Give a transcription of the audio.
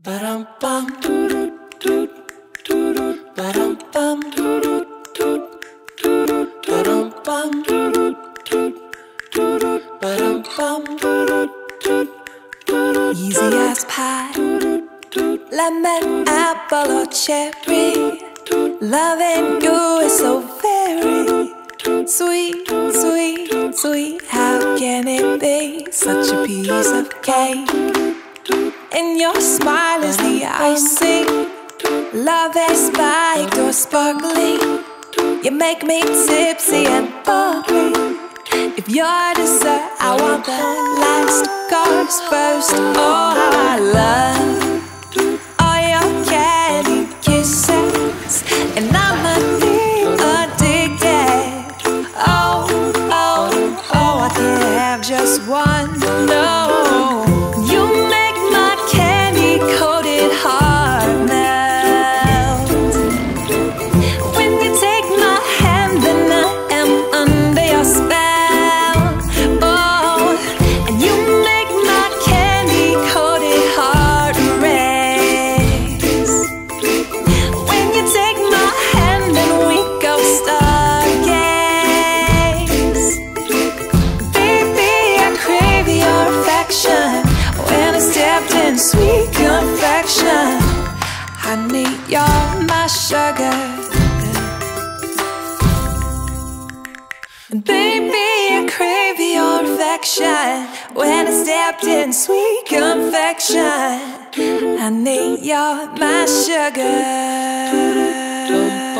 Ba-dum-bum, ba-dum-bum, ba-dum-bum, ba-dum-bum. Easy as pie, lemon, apple or cherry. Loving you is so very sweet, sweet, sweet. How can it be such a piece of cake? And your smile is the icing. Love is spiked or sparkling. You make me tipsy and bubbly. If you're dessert, I want the last course first. Oh, how I love all your candy kisses, and I'm addicted. Oh, oh, oh, I can't have just one. No. Sweet confection, honey, you're my sugar. And baby, I crave your affection. When I stepped in sweet confection, honey, you're my sugar.